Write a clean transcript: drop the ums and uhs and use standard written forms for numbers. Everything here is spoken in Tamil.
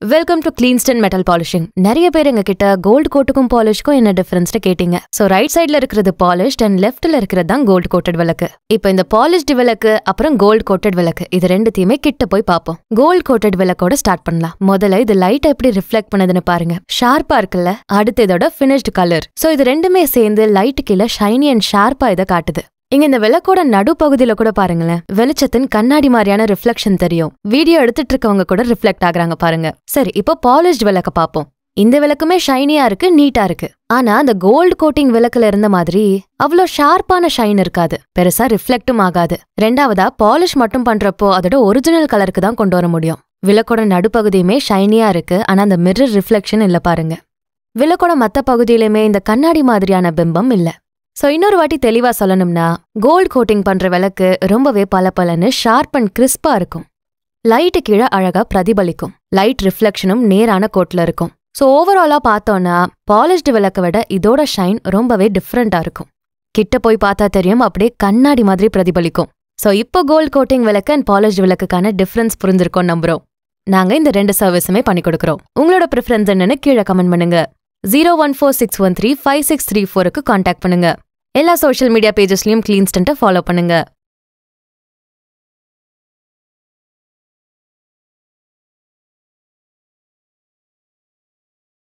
Welcome to Cleanston metal polishing. நிறைய பேர் எங்க கிட்ட கோல்டு கோட்டுக்கும் பாலிஷ்க்கும் என்ன டிஃபரன்ஸ்னு கேட்டீங்க. சோ ரைட் சைட்ல இருக்கிறது பாலிஷ்ட் அண்ட் லெஃப்ட்ல இருக்கிறது தான் கோல்டு கோட்டட் விளக்கு. இப்போ இந்த பாலிஷ்டு விளக்கு அப்புறம் கோல்டு கோட்டட் விளக்கு இது ரெண்டுத்தையுமே கிட்ட போய் பார்ப்போம். கோல்டு கோட்டட் விளக்கோட ஸ்டார்ட் பண்ணலாம். முதல்ல இது லைட் எப்படி ரிஃப்ளெக்ட் பண்ணுதுன்னு பாருங்க. ஷார்ப்பா இருக்குல்ல. அடுத்து இதோட ஃபினிஷ்டு கலர். சோ இது ரெண்டுமே சேர்ந்து லைட் கீழே ஷைனி அண்ட் ஷார்ப்பா இதை காட்டுது. இங்க இந்த விளக்கோட நடுப்பகுதியில கூட பாருங்களேன், வெளிச்சத்தின் கண்ணாடி மாதிரியான ரிஃப்ளெக்ஷன் தெரியும். வீடியோ எடுத்துட்டு இருக்கவங்க கூட ரிஃப்ளெக்ட் ஆகுறாங்க பாருங்க. சரி, இப்போ பாலிஷ்ட் விளக்க பாப்போம். இந்த விளக்குமே ஷைனியா இருக்கு, நீட்டா இருக்கு. ஆனா அந்த கோல்டு கோட்டிங் விளக்குல இருந்த மாதிரி அவ்வளோ ஷார்ப்பான ஷைன் இருக்காது, பெருசா ரிஃப்ளெக்டும் ஆகாது. ரெண்டாவதா பாலிஷ் மட்டும் பண்றப்போ அதோட ஒரிஜினல் கலருக்கு தான் கொண்டு வர முடியும். விளக்கோட நடுப்பகுதியுமே ஷைனியா இருக்கு, ஆனா அந்த மிரர் ரிஃப்ளெக்ஷன் இல்ல பாருங்க. விளக்கோட மத்த பகுதியிலுமே இந்த கண்ணாடி மாதிரியான பிம்பம் இல்ல. சோ இன்னொரு வாட்டி தெளிவா சொல்லணும்னா, கோல்டு கோட்டிங் பண்ற விளக்கு ரொம்பவே பளபளன்னு ஷார்ப் அண்ட் கிறிஸ்பா இருக்கும். லைட்டு கீழே அழகா பிரதிபலிக்கும். லைட் ரிஃப்ளெக்ஷனும் நேரான கோட்ல இருக்கும். சோ ஓவராலா பார்த்தோம்னா பாலிஷ்டு விளக்க விட இதோட ஷைன் ரொம்பவே டிஃப்ரெண்டா இருக்கும். கிட்ட போய் பார்த்தா தெரியும், அப்படியே கண்ணாடி மாதிரி பிரதிபலிக்கும். சோ இப்போ கோல்டு கோட்டிங் விளக்கு அண்ட் பாலிஷ்டு விளக்குக்கான டிஃபரன்ஸ் புரிஞ்சிருக்கோம் நம்புறோம். நாங்க இந்த ரெண்டு சர்வீஸுமே பண்ணி கொடுக்குறோம். உங்களோட ப்ரிஃபரன்ஸ் என்னன்னு கீழே கமெண்ட் பண்ணுங்க. 01461356334க்கு கான்டாக்ட் பண்ணுங்க. எல்லா சோஷியல் மீடியா பேஜஸ்லயும் கிளீன்ஸ்டன்ட்டை ஃபாலோ பண்ணுங்க.